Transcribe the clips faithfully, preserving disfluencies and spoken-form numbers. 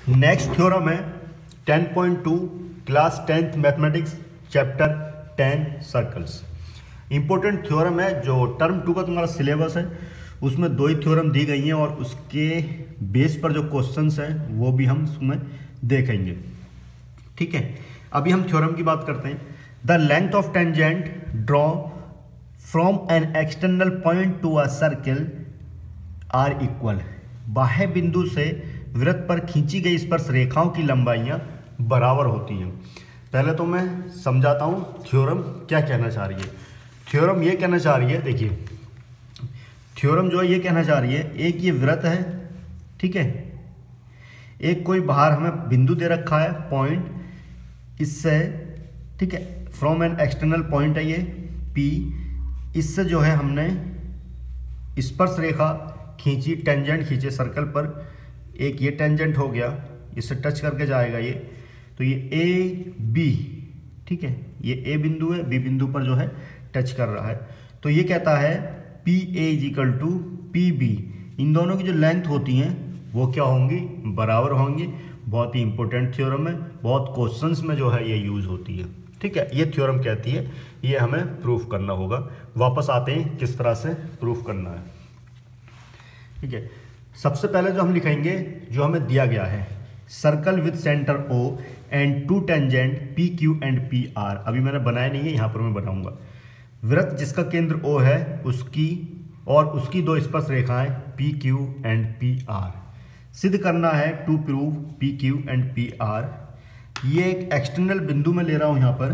Next theorem है ten point two class tenth mathematics chapter ten circles. Important theorem है जो term to का तुम्हारा सिलेबस है उसमें दो ही थ्योरम दी गई हैं और उसके बेस पर जो क्वेश्चंस हैं वो भी हम उसमें देखेंगे। ठीक है, अभी हम थ्योरम की बात करते हैं। The length of tangent draw from an external point to a circle are equal. बाह्य बिंदु से वृत्त पर खींची गई स्पर्श रेखाओं की लंबाइयां बराबर होती हैं। पहले तो मैं समझाता हूं थ्योरम क्या कहना चाह रही है। थ्योरम ये कहना चाह रही है, देखिए थ्योरम जो है ये कहना चाह रही है, एक ये वृत्त है, ठीक है, एक कोई बाहर हमें बिंदु दे रखा है पॉइंट, इससे ठीक है फ्रॉम एन एक्सटर्नल पॉइंट है ये पी, इससे जो है हमने स्पर्श रेखा खींची, टेंजेंट खींचे सर्कल पर, एक ये टेंजेंट हो गया, इससे टच करके जाएगा ये, तो ये ए बी, ठीक है, ये ए बिंदु है, बी बिंदु पर जो है टच कर रहा है। तो ये कहता है P A is equal to P B, इन दोनों की जो लेंथ होती हैं वो क्या होंगी, बराबर होंगी। बहुत ही इंपॉर्टेंट थ्योरम है, बहुत क्वेश्चंस में जो है ये यूज होती है। ठीक है, ये थ्योरम कहती है, ये हमें प्रूफ करना होगा। वापस आते हैं किस तरह से प्रूफ करना है। ठीक है, सबसे पहले जो हम लिखेंगे, जो हमें दिया गया है, circle with centre O and two tangent P Q and P R. अभी मैंने बनाया नहीं है, यहाँ पर मैं बनाऊंगा। वृत्त जिसका केंद्र ओ है उसकी और उसकी दो स्पर्श रेखाएं P Q and P R. सिद्ध करना है to prove P Q and P R. ये एक एक्सटर्नल बिंदु में ले रहा हूं, यहां पर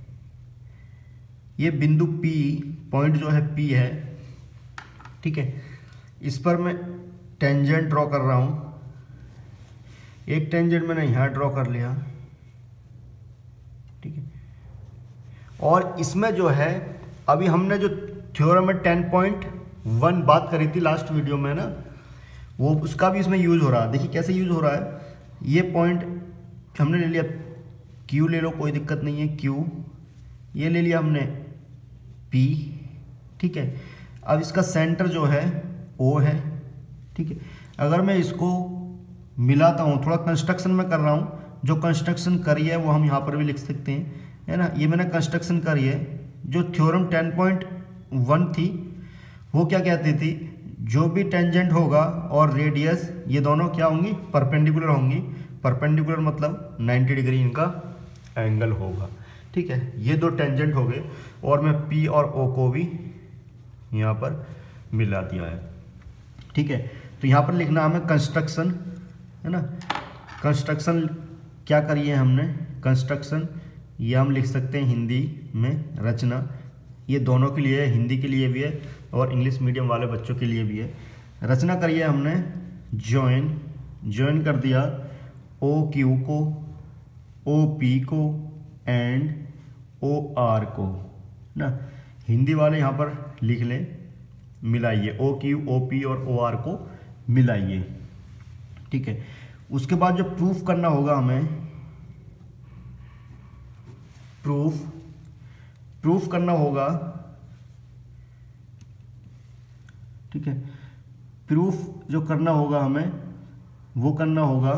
ये बिंदु P, पॉइंट जो है P है, ठीक है, इस पर मैं टेंजेंट ड्रॉ कर रहा हूं। एक टेंजेंट मैंने यहां ड्रॉ कर लिया, ठीक है, और इसमें जो है अभी हमने जो थ्योरम में टेन पॉइंट वन बात करी थी लास्ट वीडियो में ना, वो उसका भी इसमें यूज हो रहा है। देखिए कैसे यूज हो रहा है। ये पॉइंट हमने ले लिया, Q ले लो, कोई दिक्कत नहीं है, Q, ये ले लिया हमने P, ठीक है। अब इसका सेंटर जो है O है, ठीक है। अगर मैं इसको मिलाता हूँ, थोड़ा कंस्ट्रक्शन में कर रहा हूँ, जो कंस्ट्रक्शन करी है वो हम यहाँ पर भी लिख सकते हैं, है ना। ये मैंने कंस्ट्रक्शन करी है। जो थ्योरम टेन पॉइंट वन थी वो क्या कहती थी, जो भी टेंजेंट होगा और रेडियस ये दोनों क्या होंगी, परपेंडिकुलर होंगी। परपेंडिकुलर मतलब नाइन्टी डिग्री इनका एंगल होगा, ठीक है। ये दो टेंजेंट हो गए और मैं P और O को भी यहाँ पर मिला दिया है, ठीक है। तो यहाँ पर लिखना हमें कंस्ट्रक्शन, है ना। कंस्ट्रक्शन क्या करिए हमने, कंस्ट्रक्शन ये हम लिख सकते हैं हिंदी में रचना। ये दोनों के लिए है, हिंदी के लिए भी है और इंग्लिश मीडियम वाले बच्चों के लिए भी है। रचना करिए हमने जॉइन, जॉइन कर दिया ओ क्यू को, ओ पी को एंड ओ आर को ना। हिंदी वाले यहाँ पर लिख लें, मिलाइए, ओ क्यू ओ पी और ओ आर को मिलाइए, ठीक है। उसके बाद जो प्रूफ करना होगा हमें, प्रूफ प्रूफ करना होगा, ठीक है। प्रूफ जो करना होगा हमें वो करना होगा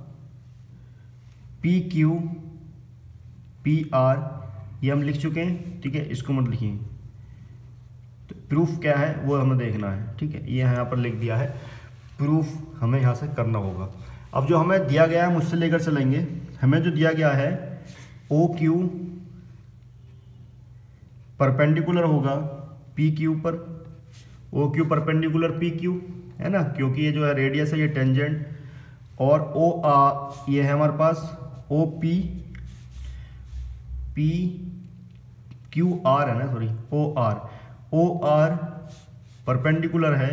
पी क्यू पी आर, ये हम लिख चुके हैं, ठीक है, इसको मत लिखिए। तो प्रूफ क्या है वो हमें देखना है, ठीक है, ये यहाँ पर लिख दिया है। प्रूफ हमें यहाँ से करना होगा। अब जो हमें दिया गया है मुझसे लेकर चलेंगे। हमें जो दिया गया है ओ क्यू परपेंडिकुलर होगा पी क्यू पर, O Q perpendicular P Q, है ना, क्योंकि ये जो है रेडियस है, ये टेंजेंट, और ओ आर ये है हमारे पास O P, P Q R है ना, sorry O R, O R perpendicular है,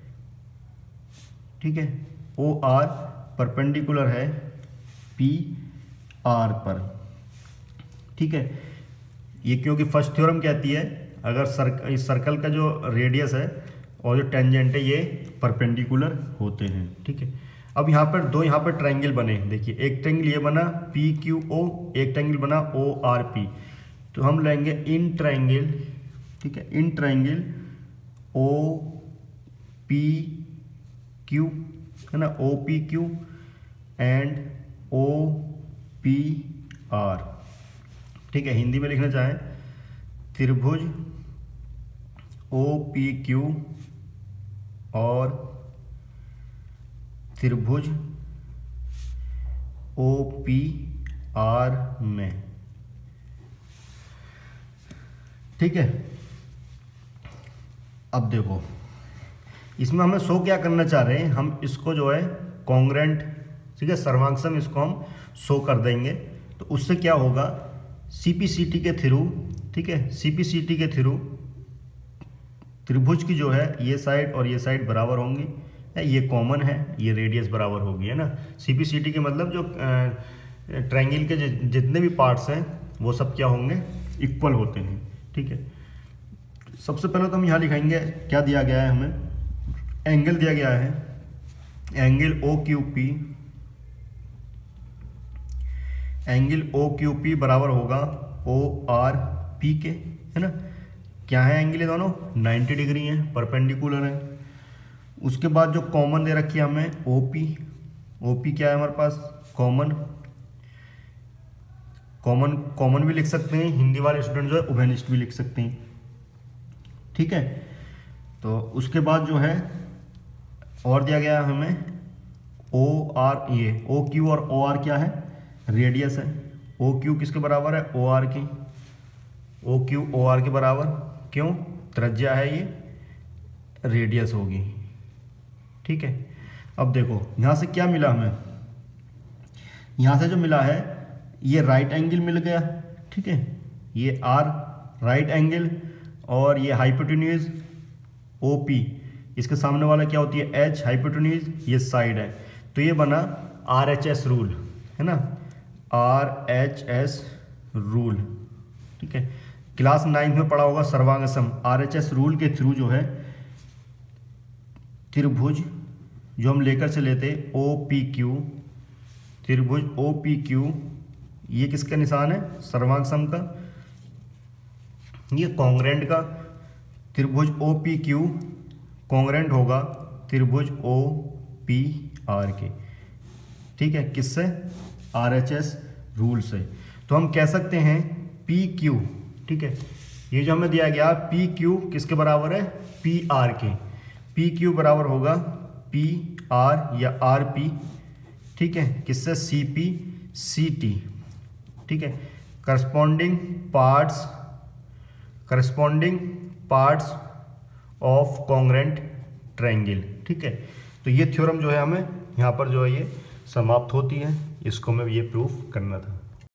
ठीक है, ओ आर परपेंडिकुलर है पी आर पर, ठीक है। ये क्योंकि फर्स्ट थ्योरम कहती है अगर सर्कल, इस सर्कल का जो रेडियस है और जो टेंजेंट है ये परपेंडिकुलर होते हैं, ठीक है। अब यहाँ पर दो यहाँ पर ट्रायंगल बने, देखिए एक ट्रायंगल ये बना पी क्यू ओ, एक ट्रायंगल बना ओ आर पी। तो हम लेंगे इन ट्रायंगल, ठीक है, इन ट्रायंगल ओ पी क्यू, है ना, O P Q and O P R. ठीक है, हिंदी में लिखना चाहें त्रिभुज ओ पी क्यू और त्रिभुज ओ पी आर में। ठीक है, अब देखो इसमें हमें शो क्या करना चाह रहे हैं, हम इसको जो है कॉन्ग्रेंट, ठीक है, सर्वांग इसको हम शो कर देंगे। तो उससे क्या होगा, सीपीसीटी के थ्रू, ठीक है, सीपीसीटी के थ्रू त्रिभुज की जो है ये साइड और ये साइड बराबर होंगी, ये कॉमन है, ये रेडियस बराबर होगी, है ना। सीपीसीटी के मतलब जो ट्रायंगल के जितने भी पार्ट्स हैं वो सब क्या होंगे, इक्वल होते हैं। ठीक है, सबसे पहले तो हम यहाँ लिखाएंगे क्या दिया गया है, हमें एंगल दिया गया है, angle O Q P, angle O Q P बराबर होगा ओ आर पी के, है ना। क्या है एंगल, ये दोनों नब्बे डिग्री हैं, परपेंडिकुलर है। उसके बाद जो कॉमन दे रखी है हमें ओ पी, ओ पी क्या है हमारे पास, कॉमन, कॉमन कॉमन भी लिख सकते हैं, हिंदी वाले स्टूडेंट जो है उभयनिष्ठ भी लिख सकते हैं। ठीक है, तो उसके बाद जो है और दिया गया है हमें ओ आर, ये ओ क्यू और ओ आर क्या है, रेडियस है। ओ क्यू किसके बराबर है, ओ आर की, ओ क्यू ओ आर के बराबर, क्यों, त्रिज्या है ये, रेडियस होगी। ठीक है, अब देखो यहाँ से क्या मिला हमें, यहाँ से जो मिला है ये राइट एंगल मिल गया। ठीक है, ये आर राइट एंगल और ये हाइपोटेन्यूज ओ पी, इसके सामने वाला क्या होती है, एच, हाइपोटेन्यूज ये साइड है, तो ये बना आर एच एस रूल, है ना, आर एच एस रूल। ठीक है, क्लास नाइन्थ में पढ़ा होगा सर्वांग सम, आर एच एस रूल के थ्रू जो है त्रिभुज जो हम लेकर चले थे ओ पी क्यू, त्रिभुज ओ पी क्यू, ये किसका निशान है, सर्वांग सम का, ये कॉन्ग्रेंट का, त्रिभुज ओ पी क्यू कॉन्ग्रेंट होगा त्रिभुज ओ पी आर के। ठीक है, किससे, आर एच एस रूल से। तो हम कह सकते हैं पी क्यू, ठीक है, ये जो हमें दिया गया पी क्यू किसके बराबर है, पी आर के, पी क्यू बराबर होगा पी आर या आर पी। ठीक है, किससे, सी पी सी टी। ठीक है, corresponding parts, corresponding parts of congruent triangle. ठीक है, तो ये थ्योरम जो है हमें यहाँ पर जो है ये समाप्त होती है, इसको हमें ये प्रूफ करना था।